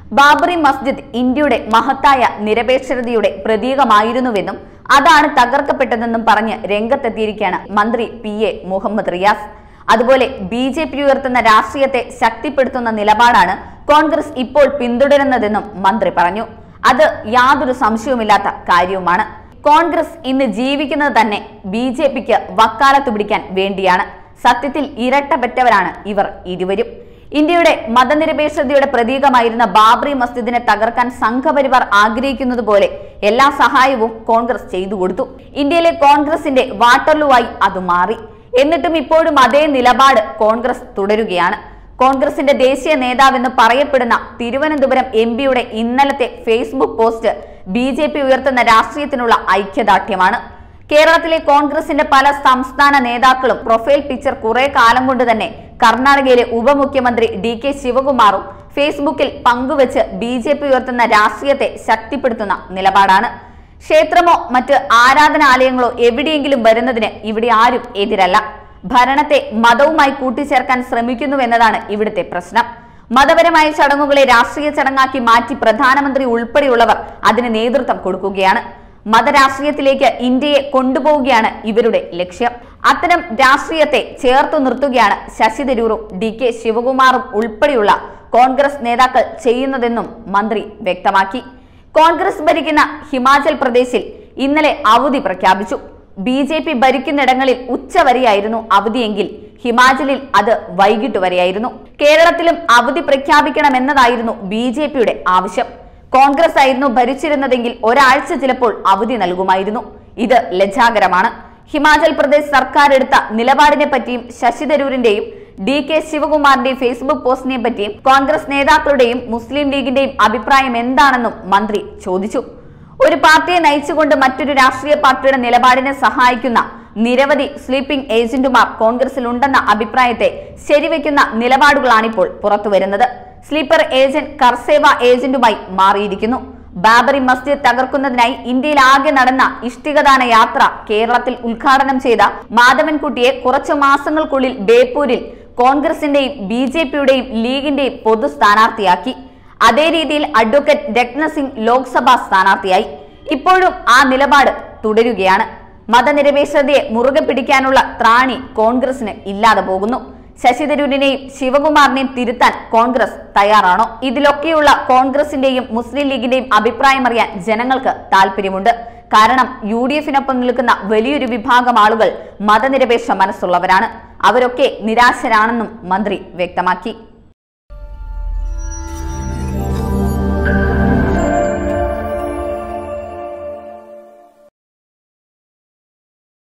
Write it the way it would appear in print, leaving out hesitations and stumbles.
ബാബറി മസ്ജിദ് ഇന്ത്യയുടെ മഹത്തായ നിരപേക്ഷതയുടെ പ്രതീകമായിരുന്നുവെന്നും അതാണ് തകർക്കപ്പെട്ടതെന്നും പറഞ്ഞ് രംഗത്തെത്തിയിരിക്കുകയാണ് മന്ത്രി PA മുഹമ്മദ് റിയാസ്. അതുപോലെ BJP ഉയർത്തുന്ന രാഷ്ട്രീയത്തെ ശക്തിപ്പെടുത്തുന്ന നിലപാടാണ് കോൺഗ്രസ് ഇപ്പോൾ പിന്തുടരുന്നതെന്നും മന്ത്രി പറഞ്ഞു. അത് യാതൊരു സംശയവുമില്ലാത്ത കാര്യവുമാണ്. കോൺഗ്രസ് ഇന്ന് ജീവിക്കുന്നത് തന്നെ BJPക്ക് വക്കാലത്ത് പിടിക്കാൻ വേണ്ടിയാണ്. സത്യത്തിൽ ഇരട്ടപ്പെട്ടവരാണ് ഇവർ ഇരുവരും. ഇന്ത്യയുടെ മതനിരപേക്ഷതയുടെ പ്രതീകമായിരുന്ന ബാബറി മസ്ജിദിനെ തകർക്കാൻ സംഘപരിവാർ ആഗ്രഹിക്കുന്നത് പോലെ എല്ലാ സഹായവും കോൺഗ്രസ് ചെയ്തു കൊടുത്തു. ഇന്ത്യയിലെ കോൺഗ്രസിന്റെ വാട്ടർലൂവായി അത് മാറി. എന്നിട്ടും ഇപ്പോഴും അതേ നിലപാട് കോൺഗ്രസ് തുടരുകയാണ്. കോൺഗ്രസിന്റെ ദേശീയ നേതാവെന്ന് പറയപ്പെടുന്ന തിരുവനന്തപുരം MP-യുടെ ഇന്നലത്തെ ഫേസ്ബുക്ക് പോസ്റ്റ് BJP ഉയർത്തുന്ന രാഷ്ട്രീയത്തിനുള്ള ഐക്യദാർഢ്യമാണ്. കേരളത്തിലെ കോൺഗ്രസിന്റെ പല സംസ്ഥാന നേതാക്കളും പ്രൊഫൈൽ പിക്ചർ കുറെ കാലം കൊണ്ട് തന്നെ കർണാടകയിലെ ഉപമുഖ്യമന്ത്രി DK ശിവകുമാറും ഫേസ്ബുക്കിൽ പങ്കുവെച്ച് BJP ഉയർത്തുന്ന രാഷ്ട്രീയത്തെ ശക്തിപ്പെടുത്തുന്ന നിലപാടാണ്. ക്ഷേത്രമോ മറ്റ് ആരാധനാലയങ്ങളോ എവിടെയെങ്കിലും വരുന്നതിന് ഇവിടെ ആരും എതിരല്ല. ഭരണത്തെ മതവുമായി കൂട്ടിച്ചേർക്കാൻ ശ്രമിക്കുന്നുവെന്നതാണ് ഇവിടുത്തെ പ്രശ്നം. മതപരമായ ചടങ്ങുകളെ രാഷ്ട്രീയ ചടങ്ങാക്കി മാറ്റി പ്രധാനമന്ത്രി ഉൾപ്പെടെയുള്ളവർ അതിന് നേതൃത്വം കൊടുക്കുകയാണ്. മതരാഷ്ട്രീയത്തിലേക്ക് ഇന്ത്യയെ കൊണ്ടുപോവുകയാണ് ഇവരുടെ ലക്ഷ്യം. അത്തരം രാഷ്ട്രീയത്തെ ചേർത്തു നിർത്തുകയാണ് ശശി തരൂരും DK ശിവകുമാറും ഉൾപ്പെടെയുള്ള കോൺഗ്രസ് നേതാക്കൾ ചെയ്യുന്നതെന്നും മന്ത്രി വ്യക്തമാക്കി. കോൺഗ്രസ് ഭരിക്കുന്ന ഹിമാചൽ പ്രദേശിൽ ഇന്നലെ അവധി പ്രഖ്യാപിച്ചു. BJP ഭരിക്കുന്നിടങ്ങളിൽ ഉച്ചവരെയായിരുന്നു അവധിയെങ്കിൽ ഹിമാചലിൽ അത് വൈകിട്ട് വരെയായിരുന്നു. കേരളത്തിലും അവധി പ്രഖ്യാപിക്കണമെന്നതായിരുന്നു BJPയുടെ ആവശ്യം. കോൺഗ്രസ് ആയിരുന്നു ഭരിച്ചിരുന്നതെങ്കിൽ ഒരാഴ്ച ചിലപ്പോൾ അവധി നൽകുമായിരുന്നു. ഇത് ലജ്ജാകരമാണ്. ഹിമാചൽ പ്രദേശ് സർക്കാർ എടുത്ത നിലപാടിനെ പറ്റിയും ശശി തരൂരിന്റെയും DK ശിവകുമാറിന്റെയും ഫേസ്ബുക്ക് പോസ്റ്റിനെ പറ്റിയും കോൺഗ്രസ് നേതാക്കളുടെയും മുസ്ലിം ലീഗിന്റെയും അഭിപ്രായം എന്താണെന്നും മന്ത്രി ചോദിച്ചു. ഒരു പാർട്ടിയെ നയിച്ചുകൊണ്ട് മറ്റൊരു രാഷ്ട്രീയ പാർട്ടിയുടെ നിലപാടിനെ സഹായിക്കുന്ന നിരവധി സ്ലീപ്പിംഗ് ഏജന്റുമാർ കോൺഗ്രസിൽ ഉണ്ടെന്ന അഭിപ്രായത്തെ ശരിവെക്കുന്ന നിലപാടുകളാണിപ്പോൾ പുറത്തുവരുന്നത്. സ്ലീപ്പർ ഏജന്റ് കർസേവ ഏജന്റുമായി മാറിയിരിക്കുന്നു. ബാബറി മസ്ജിദ് തകർക്കുന്നതിനായി ഇന്ത്യയിൽ ആകെ നടന്ന ഇഷ്ടികദാന യാത്ര കേരളത്തിൽ ഉദ്ഘാടനം ചെയ്ത മാധവൻകുട്ടിയെ കുറച്ചു മാസങ്ങൾക്കുള്ളിൽ ബേപ്പൂരിൽ കോൺഗ്രസിന്റെയും BJPയുടെയും ലീഗിന്റെയും പൊതു സ്ഥാനാർത്ഥിയാക്കി. അതേ രീതിയിൽ അഡ്വക്കേറ്റ് രത്നസിംഗ് ലോക്സഭാ സ്ഥാനാർത്ഥിയായി. ഇപ്പോഴും ആ നിലപാട് തുടരുകയാണ്. മതനിരപേക്ഷതയെ മുറുകെ പിടിക്കാനുള്ള ത്രാണി കോൺഗ്രസിന് ഇല്ലാതെ പോകുന്നു. ശശി തരൂരിനെയും ശിവകുമാറിനെയും തിരുത്താൻ കോൺഗ്രസ് തയ്യാറാണോ? ഇതിലൊക്കെയുള്ള കോൺഗ്രസിന്റെയും മുസ്ലിം ലീഗിന്റെയും അഭിപ്രായം അറിയാൻ ജനങ്ങൾക്ക് താല്പര്യമുണ്ട്. കാരണം UDF-നൊപ്പം നിൽക്കുന്ന വലിയൊരു വിഭാഗം ആളുകൾ മതനിരപേക്ഷ മനസ്സുള്ളവരാണ്. അവരൊക്കെ നിരാശരാണെന്നും മന്ത്രി വ്യക്തമാക്കി.